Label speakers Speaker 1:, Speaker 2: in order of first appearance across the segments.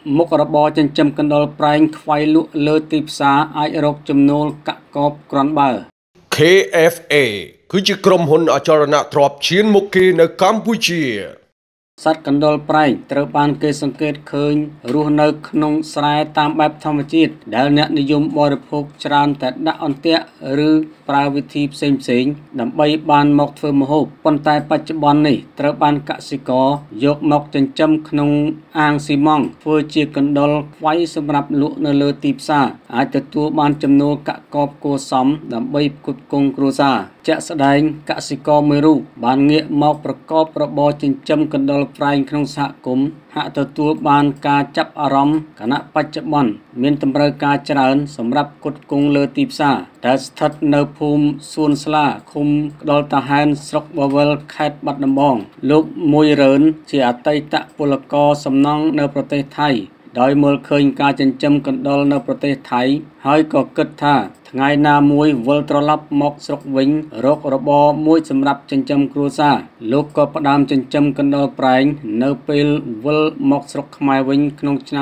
Speaker 1: មុខរបរចិញ្ចឹមកណ្ដុរប្រែងខ្វៃលក់លើទីផ្សារអាចរកចំណូលកាក់កបគ្រាន់បើ
Speaker 2: KFA គឺជាក្រុមហ៊ុនអចលនទ្រព្យឈានមុខគេនៅកម្ពុជា
Speaker 1: សត្វកណ្ដុរប្រែងត្រូវបានគេសង្កេតឃើញរស់នៅក្នុងស្រែតាមបែបធម្មជាតិដែលអ្នកនិយមបរិភោគច្រើនតែដាក់អន្ទាក់ឬប្រើវិធីផ្សេងៗដើម្បីបានមកធ្វើម្ហូបប៉ុន្តែបច្ចុប្បន្ននេះត្រូវបានកសិករយកមកចិញ្ចឹមក្នុងអាងស៊ីម៉ង់តធ្វើជាកណ្ដុរខ្វៃសម្រាប់លក់នៅលើទីផ្សារអាចទទួលបានចំណូលកាក់កបគួរសមដើម្បីផ្គត់ផ្គង់គ្រួសារជាក់ស្ដែងកសិករមួយរូបបានងាកមកប្រកបរបរចិញ្ចឹមកណ្ដុរប្រែងក្នុងសហគមន៍ហាក់ទទួលបានការចាប់អារម្មណ៍គណៈបច្ចុប្បន្នមានតម្រូវការច្រើនសម្រាប់ផ្គត់ផ្គង់លើទីផ្សារដែលស្ថិតនៅភូមិសួនស្លាឃុំក្ដុលតាហែនស្រុកបវលខេត្តបាត់ដំបងលោកមួយរឿនជាអតីតពលករសំណង់នៅប្រទេសថៃដោយមើលឃើញការចិញ្ចឹមកណ្ដុរនៅប្រទេសថៃហើយក៏គិតថាថ្ងៃណាមួយវិលត្រឡប់មកស្រុកវិញរករបរមួយសម្រាប់ចិញ្ចឹមគ្រួសារលោកក៏ផ្ដើមចិញ្ចឹមកណ្ដុរប្រែងនៅពេលវិលមកស្រុកខ្មែរវិញក្នុងឆ្នាំ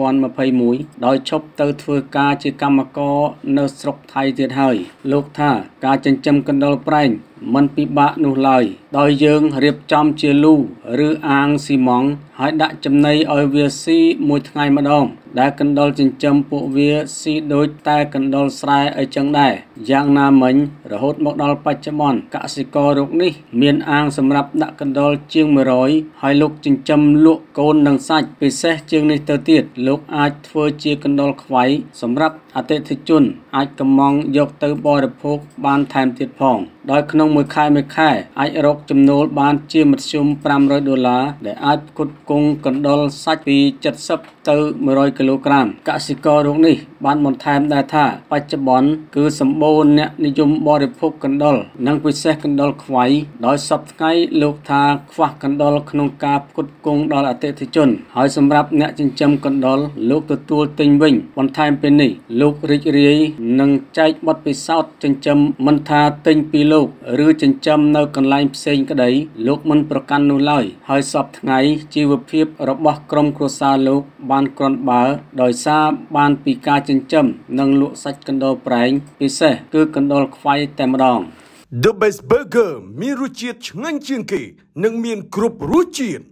Speaker 1: 2021ដោយឈប់ទៅធ្វើការជាកម្មករនៅស្រុកថៃទៀតហើយលោកថាការចិញ្ចឹមកណ្ដុរប្រែងមិនពិបាកនោះឡើយដោយយើងរៀបចំជាលូឬអាងស៊ីម៉ង់ហើយដាក់ចំណីឲ្យវាស៊ីមួយថ្ងៃម្ដងដែលកណ្ដុរចិញ្ចឹមពួកវាស៊ីដូចតែកណ្ដុរស្រែអីចឹងដែរយ៉ាងណាមិញរហូតមកដល់បច្ចុប្បន្នកសិកររូបនេះមានអាងសម្រាប់ដាក់កណ្ដុរជាង100ហើយលោកចិញ្ចឹមលក់កូននិងសាច់ពិសេសជាងនេះទៅទៀតលោកអាចធ្វើជាកណ្ដុរខ្វៃសម្រាប់អតិថិជនអាចកម្មង់យកទៅបរិភោគបានថែមទៀតផងដោយក្នុងមួយខែអាចរកចំណូលបានជាមធ្យម$500ដែលអាចផ្គត់ផ្គង់កណ្ដុរសាច់ពី70ទៅ100គីឡូក្រាមកសិកររូបនេះបានបន្ថែមដែរថាបច្ចុប្បន្នគឺសម្បូរអ្នកនិយមបរិភោគកណ្ដុរនិងពិសេសកណ្ដុរខ្វៃដោយសពថ្ងៃលោកថាខ្វះកណ្ដុរក្នុងការផ្គត់ផ្គង់ដល់អតិថិជនហើយសម្រាប់អ្នកចិញ្ចឹមកណ្ដុរលោកទទួលទិញវិញបន្ថែមពីនេះលោករីករាយនឹងចែកបទពិសោធន៍ចិញ្ចឹមមិនថាទិញពីលោកឬចិញ្ចឹមនៅកន្លែងផ្សេងក្តីលោកមិនប្រកាន់នោះឡើយហើយសពថ្ងៃជីវភាពរបស់ក្រុមគ្រួសារលោកបានគ្រាន់បើដោយសារបានពីការចិញ្ចឹមនិងលក់សាច់កណ្ដុរប្រែងពិសេសគឺកណ្ដុរខ្វៃតែម្ដង
Speaker 2: The Best Burger មានរសជាតិឆ្ងាញ់ជាងគេនិងមានគ្រប់រសជាតិ